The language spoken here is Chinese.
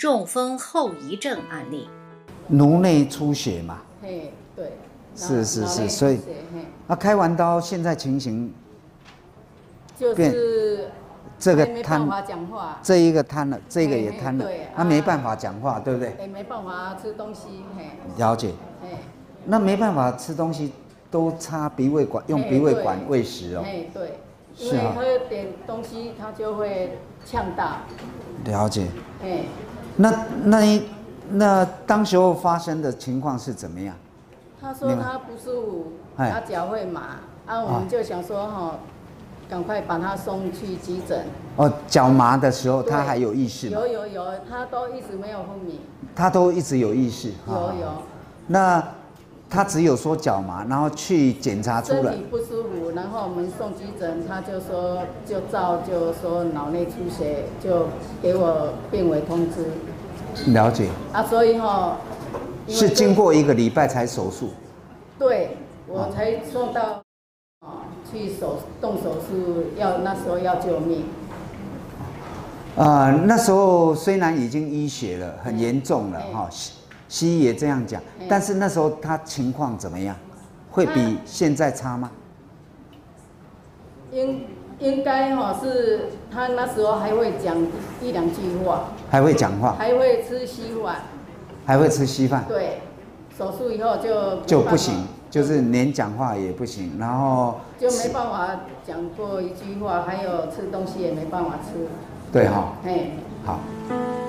中风后遗症案例。 颅内出血嘛， 嘿，对， 是，所以开完刀现在情形就是这个没办法讲话， 这一个瘫了，这个也瘫了， 对， 他没办法讲话，对不对？ 没办法吃东西， 了解。那没办法吃东西，都插鼻胃管，用鼻胃管喂食哦。 对，因为喝点东西，他就会呛到。 了解。那当时候发生的情况是怎么样？ 他说他不舒服，他脚会麻，我们就想说赶快把他送去急诊。 脚麻的时候他还有意识吗？ 有，他都一直没有昏迷。 他都一直有意识。 有。 那他只有说脚麻，然后去检查出来身体不舒服，然后我们送急诊，他就说就说脑内出血，就给我病危通知。 了解。 所以是经过1个礼拜才手术。 对，我才送到去动手术，那时候要救命。 那时候虽然已经淤血了，很严重了西医也这样讲，但是那时候他情况怎么样？会比现在差吗？ 应该是他那时候还会讲1、2句话， 还会讲话， 还会吃稀饭， 还会吃稀饭。 对，手术以后就不行，就是连讲话也不行，然后就没办法讲过1句话，还有吃东西也没办法吃。 对嘿， 好。